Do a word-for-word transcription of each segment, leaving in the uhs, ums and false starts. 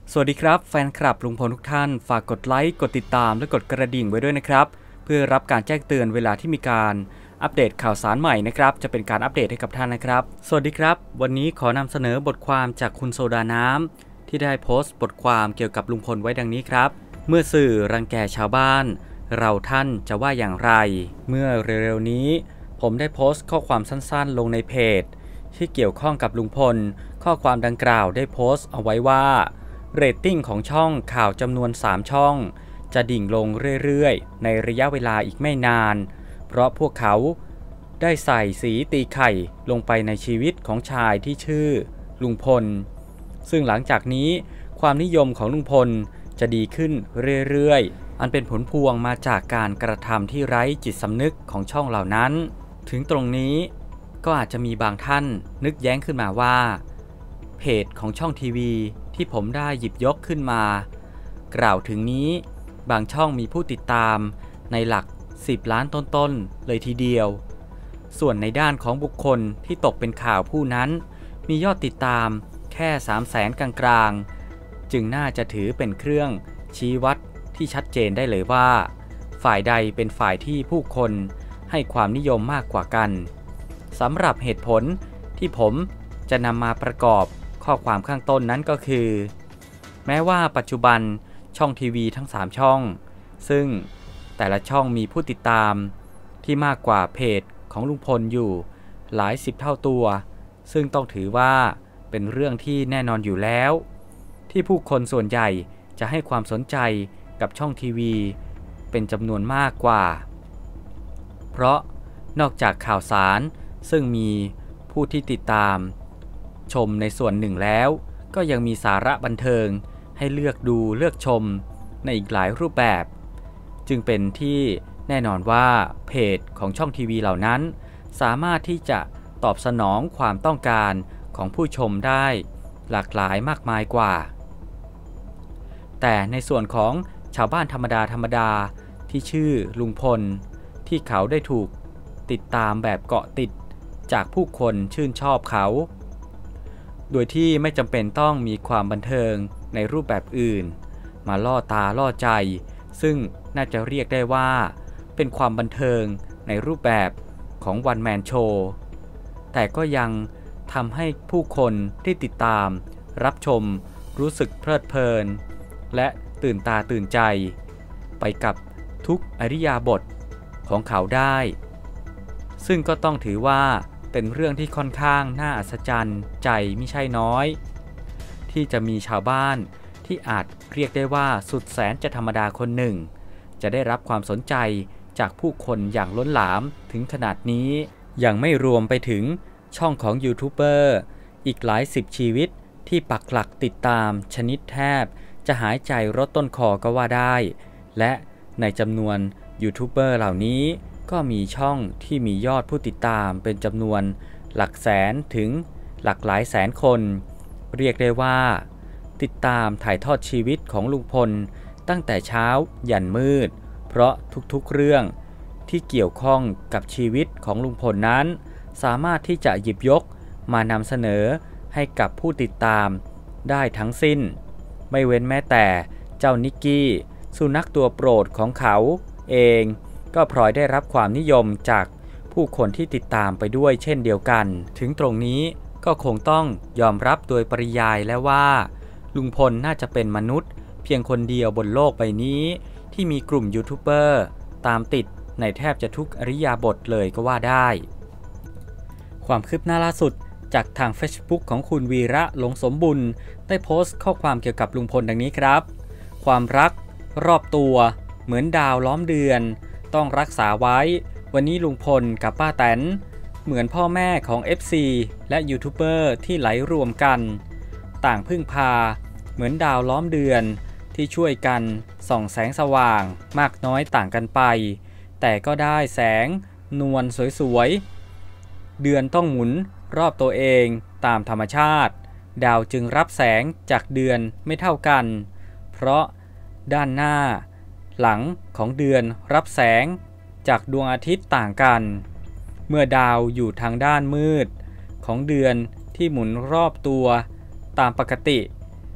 สวัสดีครับแฟนคลับลุงพลทุกท่านฝากกดไลค์กดติดตามและกดกระดิ่งไว้ด้วยนะครับเพื่อรับการแจ้งเตือนเวลาที่มีการอัปเดตข่าวสารใหม่นะครับจะเป็นการอัปเดตให้กับท่านนะครับสวัสดีครับวันนี้ขอนำเสนอบทความจากคุณโซดาน้ำที่ได้โพสต์บทความเกี่ยวกับลุงพลไว้ดังนี้ครับเมื่อสื่อรังแกชาวบ้านเราท่านจะว่าอย่างไรเมื่อเร็วๆนี้ผมได้โพสต์ข้อความสั้นๆลงในเพจที่เกี่ยวข้องกับลุงพลข้อความดังกล่าวได้โพสต์เอาไว้ว่าเรตติ้งของช่องข่าวจำนวนสามช่องจะดิ่งลงเรื่อยๆในระยะเวลาอีกไม่นานเพราะพวกเขาได้ใส่สีตีไข่ลงไปในชีวิตของชายที่ชื่อลุงพลซึ่งหลังจากนี้ความนิยมของลุงพลจะดีขึ้นเรื่อยๆอันเป็นผลพวงมาจากการกระทำที่ไร้จิตสำนึกของช่องเหล่านั้นถึงตรงนี้ก็อาจจะมีบางท่านนึกแย้งขึ้นมาว่าเพจของช่องทีวีที่ผมได้หยิบยกขึ้นมากล่าวถึงนี้บางช่องมีผู้ติดตามในหลักสิบล้านต้นๆเลยทีเดียวส่วนในด้านของบุคคลที่ตกเป็นข่าวผู้นั้นมียอดติดตามแค่สามแสนกลางๆจึงน่าจะถือเป็นเครื่องชี้วัดที่ชัดเจนได้เลยว่าฝ่ายใดเป็นฝ่ายที่ผู้คนให้ความนิยมมากกว่ากันสำหรับเหตุผลที่ผมจะนำมาประกอบข้อความข้างต้นนั้นก็คือแม้ว่าปัจจุบันช่องทีวีทั้งสามช่องซึ่งแต่ละช่องมีผู้ติดตามที่มากกว่าเพจของลุงพลอยู่หลายสิบเท่าตัวซึ่งต้องถือว่าเป็นเรื่องที่แน่นอนอยู่แล้วที่ผู้คนส่วนใหญ่จะให้ความสนใจกับช่องทีวีเป็นจำนวนมากกว่าเพราะนอกจากข่าวสารซึ่งมีผู้ที่ติดตามชมในส่วนหนึ่งแล้วก็ยังมีสาระบันเทิงให้เลือกดูเลือกชมในอีกหลายรูปแบบจึงเป็นที่แน่นอนว่าเพจของช่องทีวีเหล่านั้นสามารถที่จะตอบสนองความต้องการของผู้ชมได้หลากหลายมากมายกว่าแต่ในส่วนของชาวบ้านธรรมดาธรรมดาที่ชื่อลุงพลที่เขาได้ถูกติดตามแบบเกาะติดจากผู้คนชื่นชอบเขาโดยที่ไม่จำเป็นต้องมีความบันเทิงในรูปแบบอื่นมาล่อตาล่อใจซึ่งน่าจะเรียกได้ว่าเป็นความบันเทิงในรูปแบบของวันแมนโชว์แต่ก็ยังทำให้ผู้คนที่ติดตามรับชมรู้สึกเพลิดเพลินและตื่นตาตื่นใจไปกับทุกอริยาบถของเขาได้ซึ่งก็ต้องถือว่าเป็นเรื่องที่ค่อนข้างน่าอัศจรรย์ใจไม่ใช่น้อยที่จะมีชาวบ้านที่อาจเรียกได้ว่าสุดแสนจะธรรมดาคนหนึ่งจะได้รับความสนใจจากผู้คนอย่างล้นหลามถึงขนาดนี้ยังไม่รวมไปถึงช่องของยูทูบเบอร์อีกหลายสิบชีวิตที่ปักหลักติดตามชนิดแทบจะหายใจรดต้นคอก็ว่าได้และในจำนวนยูทูบเบอร์เหล่านี้ก็มีช่องที่มียอดผู้ติดตามเป็นจำนวนหลักแสนถึงหลักหลายแสนคนเรียกได้ว่าติดตามถ่ายทอดชีวิตของลุงพลตั้งแต่เช้ายันมืดเพราะทุกๆเรื่องที่เกี่ยวข้องกับชีวิตของลุงพลนั้นสามารถที่จะหยิบยกมานำเสนอให้กับผู้ติดตามได้ทั้งสิ้นไม่เว้นแม้แต่เจ้านิกกี้สุนัขตัวโปรดของเขาเองก็พลอยได้รับความนิยมจากผู้คนที่ติดตามไปด้วยเช่นเดียวกันถึงตรงนี้ก็คงต้องยอมรับโดยปริยายแล้วว่าลุงพลน่าจะเป็นมนุษย์เพียงคนเดียวบนโลกใบนี้ที่มีกลุ่มยูทูบเบอร์ตามติดในแทบจะทุกอริยาบถเลยก็ว่าได้ความคืบหน้าล่าสุดจากทาง Facebook ของคุณวีระหลงสมบุญได้โพสต์ข้อความเกี่ยวกับลุงพลดังนี้ครับความรักรอบตัวเหมือนดาวล้อมเดือนต้องรักษาไว้วันนี้ลุงพลกับป้าแตนเหมือนพ่อแม่ของ เอฟ ซี และยูทูบเบอร์ที่ไหลรวมกันต่างพึ่งพาเหมือนดาวล้อมเดือนที่ช่วยกันส่องแสงสว่างมากน้อยต่างกันไปแต่ก็ได้แสงนวลสวยๆเดือนต้องหมุนรอบตัวเองตามธรรมชาติดาวจึงรับแสงจากเดือนไม่เท่ากันเพราะด้านหน้าหลังของเดือนรับแสงจากดวงอาทิตย์ต่างกันเมื่อดาวอยู่ทางด้านมืดของเดือนที่หมุนรอบตัวตามปกติ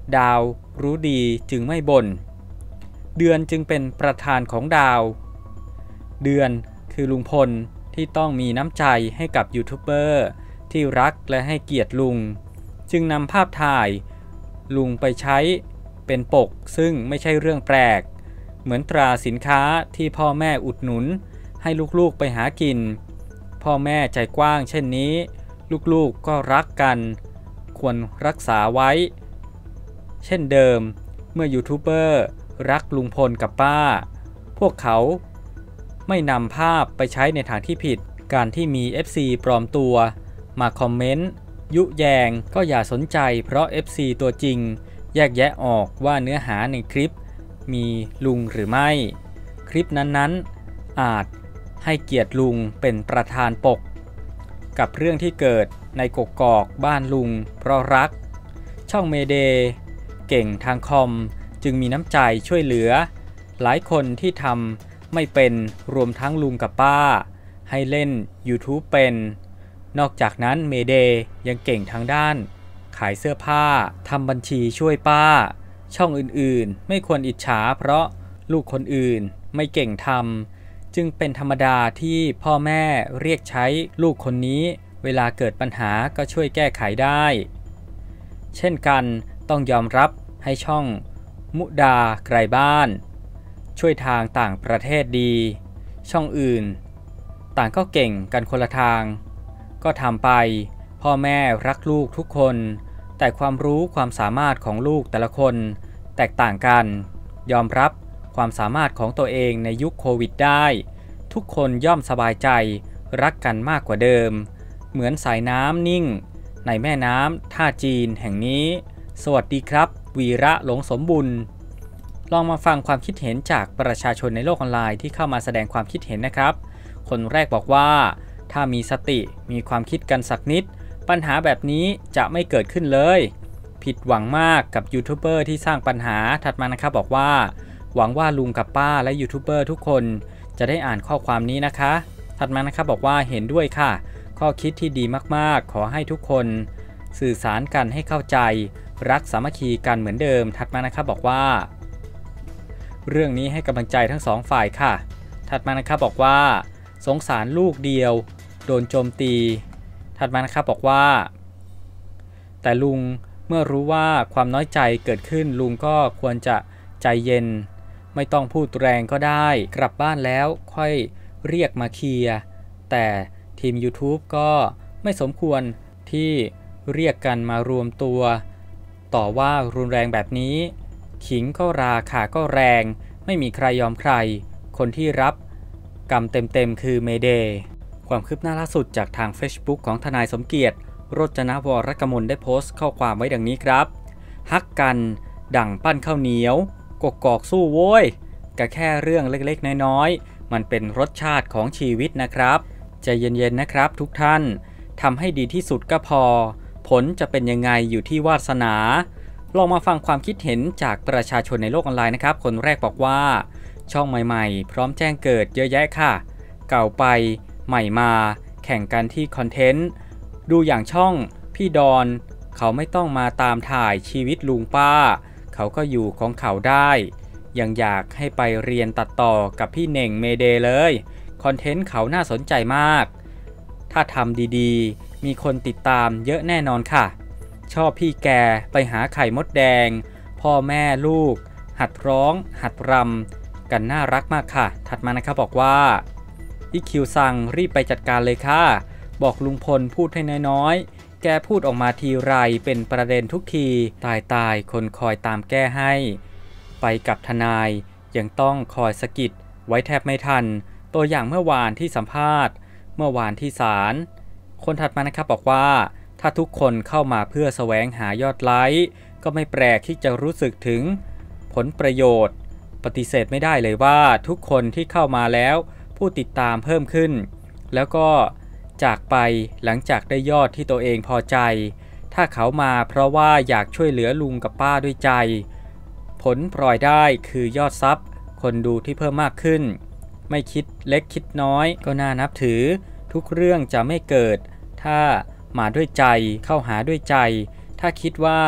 ดาวรู้ดีจึงไม่บ่นเดือนจึงเป็นประธานของดาวเดือนคือลุงพลที่ต้องมีน้ำใจให้กับยูทูบเบอร์ที่รักและให้เกียรติลุงจึงนำภาพถ่ายลุงไปใช้เป็นปกซึ่งไม่ใช่เรื่องแปลกเหมือนตราสินค้าที่พ่อแม่อุดหนุนให้ลูกๆไปหากินพ่อแม่ใจกว้างเช่นนี้ลูกๆก็รักกันควรรักษาไว้เช่นเดิมเมื่อยูทูบเบอร์รักลุงพลกับป้าพวกเขาไม่นำภาพไปใช้ในทางที่ผิดการที่มี เอฟ ซี ปลอมตัวมาคอมเมนต์ยุแยงก็อย่าสนใจเพราะ เอฟ ซี ตัวจริงแยกแยะออกว่าเนื้อหาในคลิปมีลุงหรือไม่คลิปนั้นๆอาจให้เกียรติลุงเป็นประธานปกกับเรื่องที่เกิดในกกอกบ้านลุงเพราะรักช่องเมเดย์เก่งทางคอมจึงมีน้ำใจช่วยเหลือหลายคนที่ทำไม่เป็นรวมทั้งลุงกับป้าให้เล่น YouTube เป็นนอกจากนั้นเมเดย์ยังเก่งทางด้านขายเสื้อผ้าทำบัญชีช่วยป้าช่องอื่นๆไม่ควรอิจฉาเพราะลูกคนอื่นไม่เก่งทำจึงเป็นธรรมดาที่พ่อแม่เรียกใช้ลูกคนนี้เวลาเกิดปัญหาก็ช่วยแก้ไขได้เช่นกันต้องยอมรับให้ช่องมุดาไกลบ้านช่วยทางต่างประเทศดีช่องอื่นต่างก็เก่งกันคนละทางก็ทำไปพ่อแม่รักลูกทุกคนแต่ความรู้ความสามารถของลูกแต่ละคนแตกต่างกันยอมรับความสามารถของตัวเองในยุคโควิดได้ทุกคนย่อมสบายใจรักกันมากกว่าเดิมเหมือนสายน้ำนิ่งในแม่น้ำท่าจีนแห่งนี้สวัสดีครับวีระหลงสมบุญลองมาฟังความคิดเห็นจากประชาชนในโลกออนไลน์ที่เข้ามาแสดงความคิดเห็นนะครับคนแรกบอกว่าถ้ามีสติมีความคิดกันสักนิดปัญหาแบบนี้จะไม่เกิดขึ้นเลยผิดหวังมากกับยูทูบเบอร์ที่สร้างปัญหาถัดมานะครับบอกว่าหวังว่าลุงกับป้าและยูทูบเบอร์ทุกคนจะได้อ่านข้อความนี้นะคะถัดมานะครับบอกว่าเห็นด้วยค่ะข้อคิดที่ดีมากๆขอให้ทุกคนสื่อสารกันให้เข้าใจรักสามัคคีกันเหมือนเดิมถัดมานะครับบอกว่าเรื่องนี้ให้กำลังใจทั้งสองฝ่ายค่ะถัดมานะครับบอกว่าสงสารลูกเดียวโดนโจมตีถัดมานะครับบอกว่าแต่ลุงเมื่อรู้ว่าความน้อยใจเกิดขึ้นลุงก็ควรจะใจเย็นไม่ต้องพูดแรงก็ได้กลับบ้านแล้วค่อยเรียกมาเคลียร์แต่ทีม YouTube ก็ไม่สมควรที่เรียกกันมารวมตัวต่อว่ารุนแรงแบบนี้ขิงก็ราขาก็แรงไม่มีใครยอมใครคนที่รับกรรมเต็มๆคือเมเดย์ความคืบหน้าล่าสุดจากทาง Facebook ของทนายสมเกียรติโรจนวรกมลได้โพสต์ข้อความไว้ดังนี้ครับฮักกันดั่งปั้นข้าวเหนียวกกอกสู้โว้ยก็แค่เรื่องเล็กๆน้อยๆมันเป็นรสชาติของชีวิตนะครับใจเย็นๆนะครับทุกท่านทำให้ดีที่สุดก็พอผลจะเป็นยังไงอยู่ที่วาสนาลองมาฟังความคิดเห็นจากประชาชนในโลกออนไลน์นะครับคนแรกบอกว่าช่องใหม่ๆพร้อมแจ้งเกิดเยอะแยะค่ะเก่าไปใหม่มาแข่งกันที่คอนเทนต์ดูอย่างช่องพี่ดอนเขาไม่ต้องมาตามถ่ายชีวิตลุงป้าเขาก็อยู่ของเขาได้ยังอยากให้ไปเรียนตัดต่อกับพี่เน่งเมเดย์เลยคอนเทนต์เขาน่าสนใจมากถ้าทำดีๆมีคนติดตามเยอะแน่นอนค่ะชอบพี่แกไปหาไข่มดแดงพ่อแม่ลูกหัดร้องหัดรำกันน่ารักมากค่ะถัดมานะครับบอกว่าอีคิวสั่งรีบไปจัดการเลยค่ะบอกลุงพลพูดให้น้อยๆแกพูดออกมาทีไรเป็นประเด็นทุกทีตายตายคนคอยตามแก้ให้ไปกับทนายยังต้องคอยสะกิดไว้แทบไม่ทันตัวอย่างเมื่อวานที่สัมภาษณ์เมื่อวานที่ศาลคนถัดมานะครับบอกว่าถ้าทุกคนเข้ามาเพื่อแสวงหายอดไลค์ก็ไม่แปลกที่จะรู้สึกถึงผลประโยชน์ปฏิเสธไม่ได้เลยว่าทุกคนที่เข้ามาแล้วผู้ติดตามเพิ่มขึ้นแล้วก็จากไปหลังจากได้ยอดที่ตัวเองพอใจถ้าเขามาเพราะว่าอยากช่วยเหลือลุงกับป้าด้วยใจผลปล่อยได้คือยอดซับคนดูที่เพิ่มมากขึ้นไม่คิดเล็กคิดน้อยก็น่านับถือทุกเรื่องจะไม่เกิดถ้ามาด้วยใจเข้าหาด้วยใจถ้าคิดว่า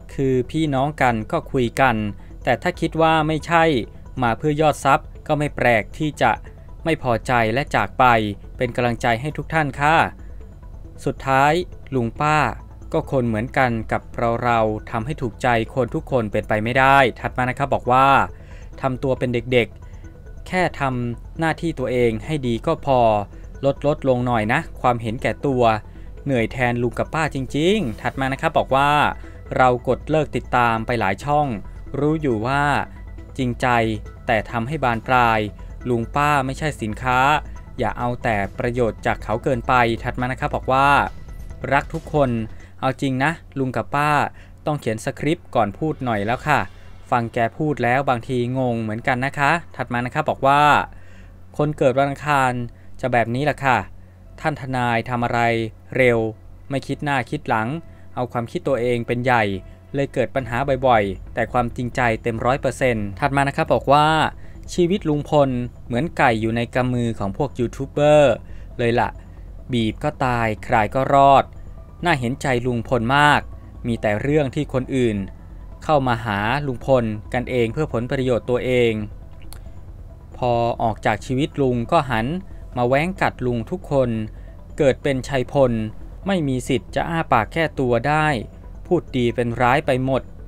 คือพี่น้องกันก็คุยกันแต่ถ้าคิดว่าไม่ใช่มาเพื่อยอดทรัพย์ก็ไม่แปลกที่จะไม่พอใจและจากไปเป็นกำลังใจให้ทุกท่านค่ะสุดท้ายลุงป้าก็คนเหมือนกันกับเราเราทำให้ถูกใจคนทุกคนเป็นไปไม่ได้ถัดมานะครับบอกว่าทำตัวเป็นเด็กๆแค่ทำหน้าที่ตัวเองให้ดีก็พอลดลดลงหน่อยนะความเห็นแก่ตัวเหนื่อยแทนลุงกับป้าจริงๆถัดมานะครับบอกว่าเรากดเลิกติดตามไปหลายช่องรู้อยู่ว่าจริงใจแต่ทำให้บานปลายลุงป้าไม่ใช่สินค้าอย่าเอาแต่ประโยชน์จากเขาเกินไปถัดมานะครับบอกว่ารักทุกคนเอาจริงนะลุงกับป้าต้องเขียนสคริปต์ก่อนพูดหน่อยแล้วค่ะฟังแกพูดแล้วบางทีงงเหมือนกันนะคะถัดมานะครับบอกว่าคนเกิดวันอังคารจะแบบนี้แหละค่ะท่านทนายทำอะไรเร็วไม่คิดหน้าคิดหลังเอาความคิดตัวเองเป็นใหญ่เลยเกิดปัญหาบ่อยๆแต่ความจริงใจเต็มร้อยเปอร์เซ็นต์ถัดมานะครับบอกว่าชีวิตลุงพลเหมือนไก่อยู่ในกำมือของพวกยูทูบเบอร์เลยล่ะบีบก็ตายคลายก็รอดน่าเห็นใจลุงพลมากมีแต่เรื่องที่คนอื่นเข้ามาหาลุงพลกันเองเพื่อผลประโยชน์ตัวเองพอออกจากชีวิตลุงก็หันมาแว้งกัดลุงทุกคนเกิดเป็นชัยพลไม่มีสิทธิ์จะอ้าปากแก้ตัวได้พูดดีเป็นร้ายไปหมด